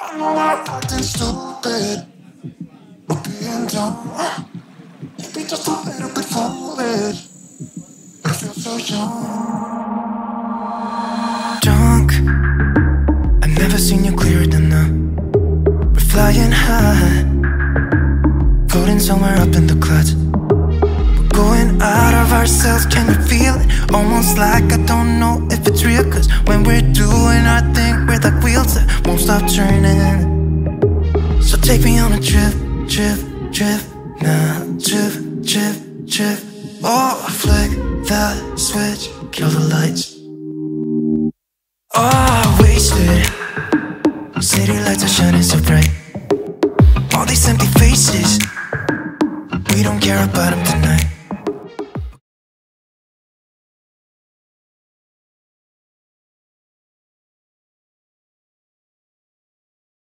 I know I'm acting stupid, but being dumb, maybe just a little bit foolish. I feel so young. Drunk, I've never seen you clearer than now. We're flying high, floating somewhere up in the clouds. We're going out of ourselves, can you feel it? Almost like I don't know if it's real. Cause when we're doing our thing, we're like wheels that won't stop turning. So take me on a trip, trip, trip. Now, trip, trip, trip. Oh, flick that switch, kill the lights. Oh, wasted. City lights are shining so bright. All these empty faces, we don't care about them tonight.